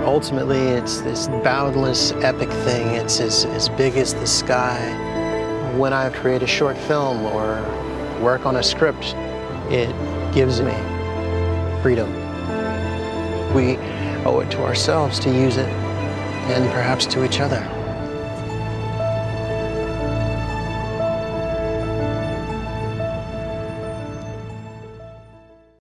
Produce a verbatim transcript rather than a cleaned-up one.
ultimately, it's this boundless, epic thing. It's as, as big as the sky. When I create a short film or work on a script, it gives me freedom. We owe it to ourselves to use it, and perhaps to each other.